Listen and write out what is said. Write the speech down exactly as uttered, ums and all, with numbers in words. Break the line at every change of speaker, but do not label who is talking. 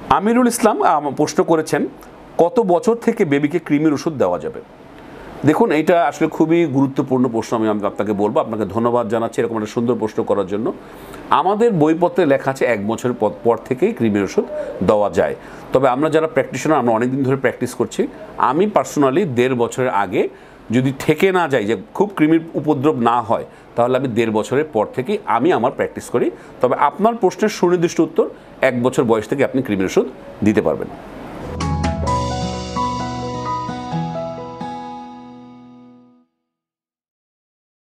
আমিরুল ইসলাম প্রশ্ন করেছেন কত বছর থেকে বেবিকে কৃমির ওষুধ দেওয়া যাবে। দেখুন এইটা আসলে খুবই গুরুত্বপূর্ণ প্রশ্ন। আমি আপনাকে বলবো, আপনাকে ধন্যবাদ জানাচ্ছি এরকম একটা সুন্দর প্রশ্ন করার জন্য। আমাদের বইপত্রে লেখা আছে এক বছরের পর থেকেই কৃমির ওষুধ দেওয়া যায়। তবে আমরা যারা প্র্যাকটিশনার, আমরা অনেকদিন ধরে প্র্যাকটিস করছি, আমি পার্সোনালি দেড় বছরের আগে যদি থেকে না যাই, যে খুব কৃমির উপদ্রব না হয়, তাহলে আমি দেড় বছরের পর থেকেই আমি আমার প্র্যাকটিস করি। তবে আপনার প্রশ্নের সুনির্দিষ্ট উত্তর, এক বছর বয়স থেকে আপনি কৃমির ওষুধ দিতে পারবেন।